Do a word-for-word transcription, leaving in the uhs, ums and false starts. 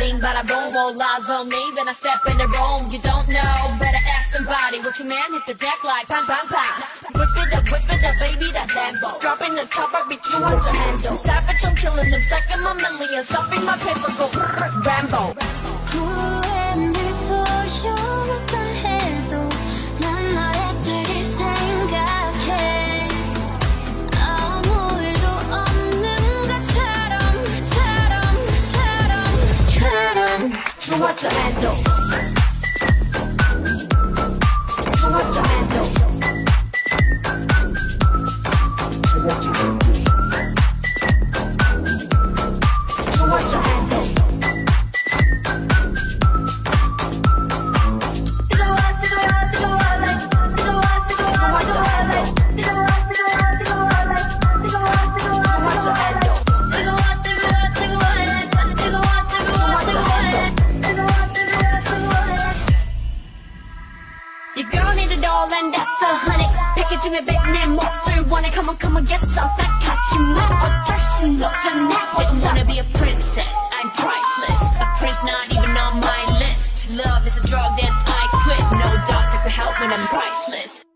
bing, bada boom, all eyes on me. Then I step in the room, you don't know. Better ask somebody. What you man hit the deck like bang, bang, bang. Whip it up, whip it up, baby, that Lambo. Dropping the top, I'd be too hard to handle. Savage, I'm killing them, stacking my millions, stuffing my paper, go Rambo. 후회는 소용없다 해도 난 너의 되길 생각해. 아무 일도 없는 것처럼 처럼 처럼 처럼 Too hard to handle. Too hard to handle. Too hard to handle. Too hard to handle. Your girl need it all and that's a hundred. 패키징에 백내 몫을 원해. Come on, come on, get some. 딱 같이만 어쩔 순 없잖아. Didn't wanna be a princess, I'm priceless. A prince not even on my list. Love is a drug that I quit. No doctor could help when I'm priceless.